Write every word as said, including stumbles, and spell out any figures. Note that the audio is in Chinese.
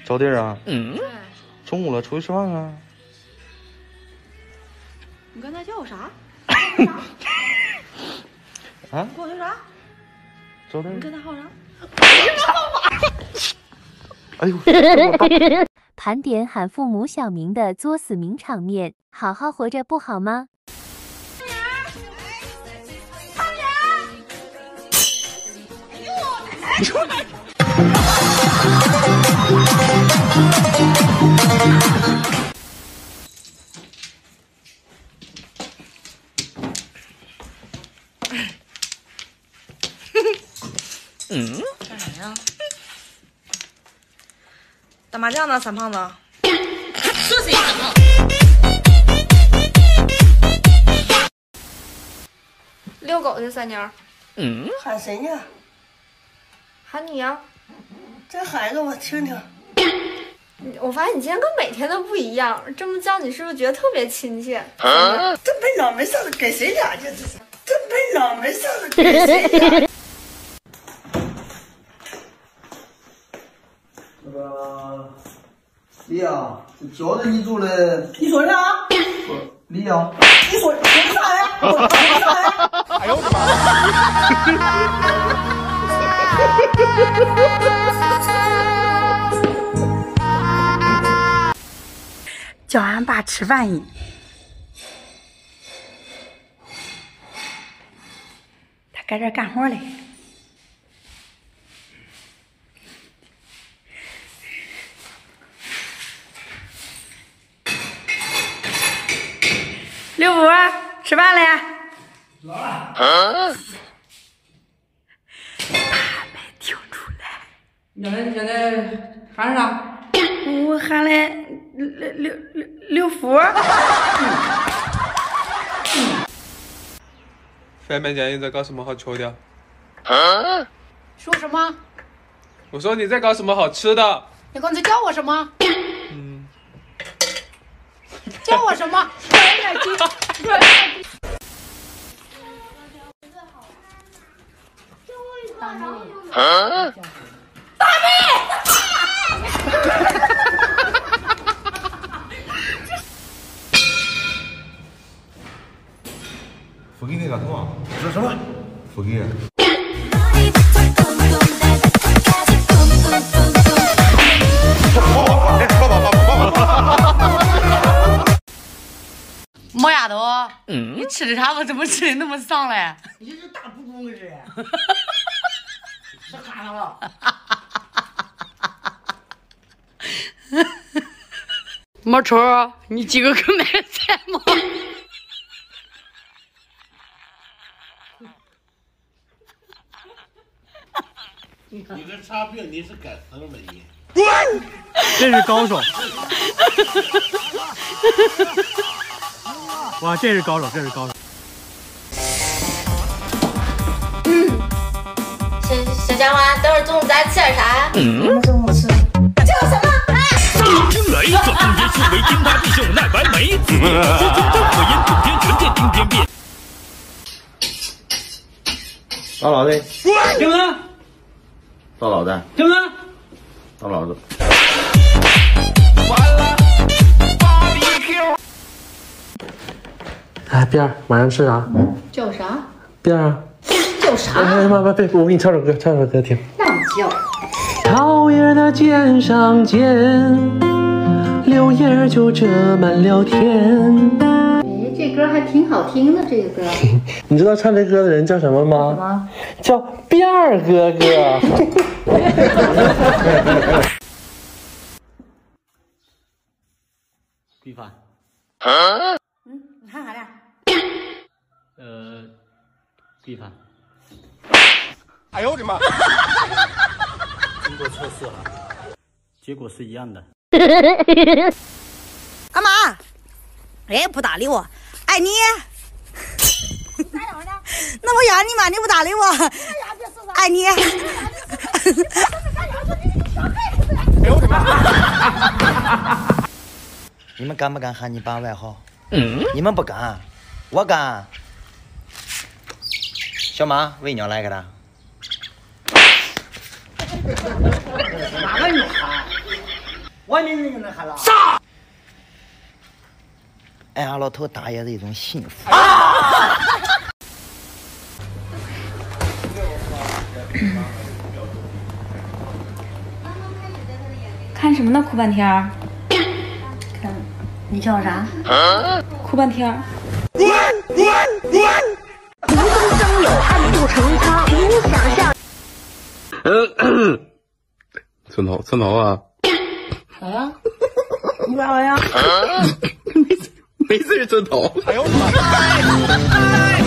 招弟啊，嗯，中午了，出去吃饭啊。 你刚才叫我啥？ 啊？ 你跟我说啥？ 招弟， 你跟他好啥？ 哎呦！ 盘点喊父母小名的作死名场面，好好活着不好吗？ 嗯，干啥呀？打麻将呢，三胖子。这谁呀？遛狗去，三妞。 嗯，喊谁呢？ 喊你呀。 再喊一个我听听。 我发现你今天跟每天都不一样，这么叫你是不是觉得特别亲切？ 啊、这没脑没上的给谁俩去？这是这没脑没上的给谁俩？那个李阳，这交着你住了。你说啥？说李阳。你说说啥呀？我说啥呀？哎呦我的妈！ 叫俺爸吃饭去。他搁这干活嘞。六五，吃饭了呀？来了。啊？他没听出来。 你现在现在喊啥？ 我喊了六六六六福。 范面见你在搞什么好吃的？ 啊？说什么？ 我说你在搞什么好吃的？ 你刚才叫我什么？ 嗯。 叫我什么？软点鸡，软点鸡。大妹。啊？大妹！ 福给那个头啊？说什么？福给。 毛丫头，嗯，你吃的啥？我怎么吃的那么丧嘞？ 你这是大不公是？是喊上了。 毛丑，你几个可买菜吗？ 你这差病你是该死了你！ 这是高手！哇，这是高手，这是高手！ 嗯，小小江娃，等会儿中午咱吃点啥？嗯，中午吃。叫什么？ 一听来，这中间修为天塌地秀奈白眉，紫面说出真火焰，顶天神殿顶天变。 大老子， 听不听？ 大老子， 听不听？ 大老子。 哎，边儿，晚上吃啥？ 叫啥？ 边儿啊。 叫啥？ 哎妈妈，别，我给你唱首歌，唱首歌听。 那你叫。 桃叶的尖上尖，柳叶就遮满了天。 哎，这歌还挺好听的，这个歌。 你知道唱这歌的人叫什么吗？ 什么？ 叫辫儿哥哥。 规范。 嗯，你喊啥呢？ 呃，规范。 哎呦我的妈！ 经过测试了，结果是一样的。 干嘛？哎，不搭理我。爱你。那我养你嘛，你不搭理我。爱你。 哎呦我的妈！ 你们敢不敢喊你爸外号？嗯，你们不敢，我敢。小马，喂鸟来个的。 哪个女孩？ 外面人就能喊了。 啥？哎呀，老头大爷的一种幸福。啊、 看什么呢？哭半天儿。 看，你叫啥？ 啊、哭半天儿。 无中生有，暗度陈仓，凭你想象。 嗯，村头，村头啊！ 啥呀？ 你咋了呀？ 没事，没事，村头。 哎呦我的妈！